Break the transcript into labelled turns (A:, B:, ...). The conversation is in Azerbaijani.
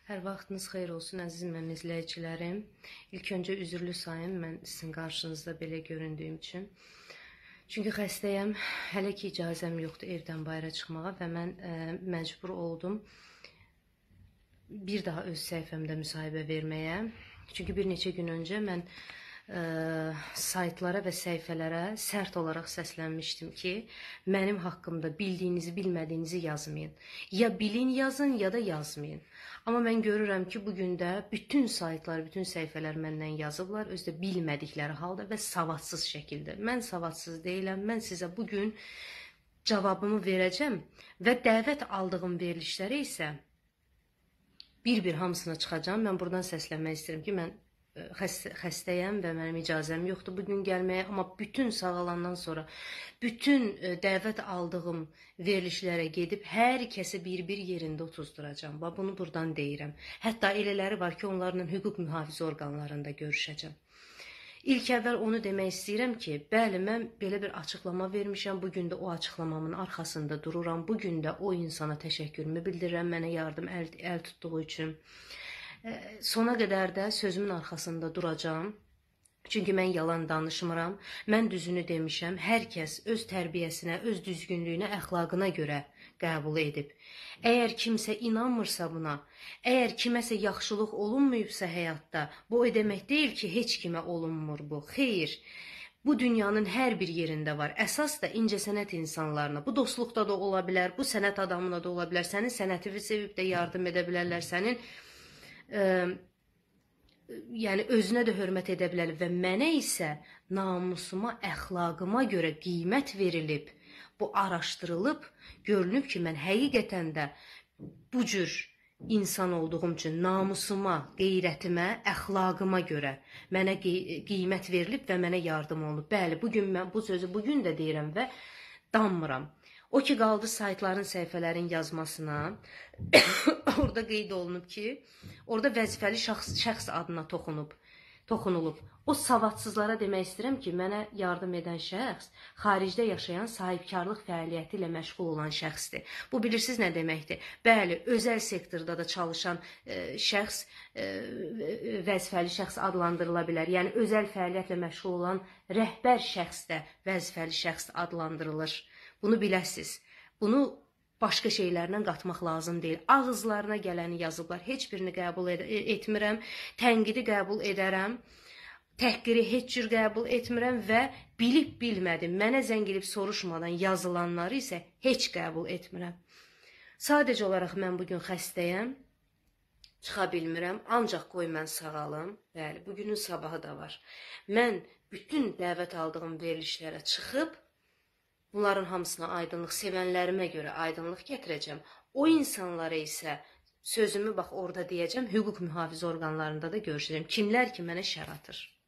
A: Hər vaxtınız xeyir olsun, əziz mənim izləyicilərim. İlk öncə üzrlü sayın mən sizin qarşınızda belə göründüyüm üçün. Çünki xəstəyəm, hələ ki icazəm yoxdur evdən bayıra çıxmağa və mən məcbur oldum bir daha öz səhifəmdə müsahibə verməyə. Çünki bir neçə gün öncə mən saytlara və səhifələrə sərt olaraq səslənmişdim ki, mənim haqqımda bildiyinizi, bilmədiyinizi yazmayın. Ya bilin yazın, ya da yazmayın. Amma mən görürəm ki, bugün də bütün saytlar, bütün səhifələr məndən yazıblar, özdə bilmədikləri halda və savadsız şəkildə. Mən savadsız deyiləm, mən sizə bugün cavabımı verəcəm və dəvət aldığım verilişlərə isə bir-bir hamısına çıxacağım. Mən buradan səslənmək istəyirəm ki, mən xəstəyəm və mənim icazəm yoxdur bugün gəlməyə, amma bütün sağalandan sonra bütün dəvət aldığım verilişlərə gedib hər kəsi bir-bir yerində otuzduracağım. Bunu buradan deyirəm. Hətta elələri var ki, onlarla hüquq mühafizə orqanlarında görüşəcəm. İlk əvvəl onu demək istəyirəm ki, bəli, mən belə bir açıqlama vermişəm. Bugün də o açıqlamamın arxasında dururam. Bugün də o insana təşəkkürümü bildirirəm, mənə yardım əl tutduğu üçün. Sona qədər də sözümün arxasında duracağım. Çünki mən yalan danışmıram. Mən düzünü demişəm. Hər kəs öz tərbiyəsinə, öz düzgünlüyünə, əxlaqına görə qəbul edib. Əgər kimsə inanmırsa buna, əgər kiməsə yaxşılıq olunmayıbsa həyatda, bu o demək deyil ki, heç kimə olunmur bu. Xeyr. Bu dünyanın hər bir yerində var. Əsas da incəsənət insanlarına. Bu dostluqda da ola bilər, bu sənət adamına da ola bilər. Sənin sənətini sevib də yardım edə bilərlər. Sənin yəni özünə də hörmət edə bilər və mənə isə namusuma, əxlaqıma görə qiymət verilib, bu araşdırılıb, görünüb ki, mən həqiqətən də bu cür insan olduğum üçün namusuma, qeyrətimə, əxlaqıma görə mənə qiymət verilib və mənə yardım olunub. Bəli, bugün mən bu sözü bugün də deyirəm və danmıram. O ki, qaldı saytların, səhifələrin yazmasına, orada qeyd olunub ki, orada vəzifəli şəxs adına toxunulub. O savadsızlara demək istəyirəm ki, mənə yardım edən şəxs xaricdə yaşayan sahibkarlıq fəaliyyəti ilə məşğul olan şəxsdir. Bu bilirsiniz nə deməkdir? Bəli, özəl sektorda da çalışan şəxs vəzifəli şəxs adlandırıla bilər. Yəni, özəl fəaliyyətlə məşğul olan rəhbər şəxs də vəzifəli şəxs adlandırılır. Bunu biləsiz. Bunu başqa şeylərlə qatmaq lazım deyil. Ağızlarına gələni yazıblar. Heç birini qəbul etmirəm. Tənqidi qəbul edərəm. Təhqiri heç cür qəbul etmirəm və bilib-bilmədim, mənə zəng edib soruşmadan yazılanları isə heç qəbul etmirəm. Sadəcə olaraq mən bugün xəstəyəm. Çıxa bilmirəm. Ancaq qoy mən sağalım. Bəli, bugünün sabahı da var. Mən bütün dəvət aldığım verilişlərə çıxıb bunların hamısına aydınlıq, sevənlərimə görə aydınlıq gətirəcəm. O insanlara isə sözümü bax orada deyəcəm, hüquq mühafizə orqanlarında da görüşəcəm. Kimlər ki mənə şər atır.